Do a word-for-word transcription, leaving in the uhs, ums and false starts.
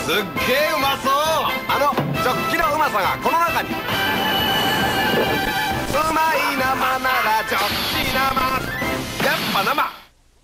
すっげえうまそう。あの食器のうまさがこの中に。うまい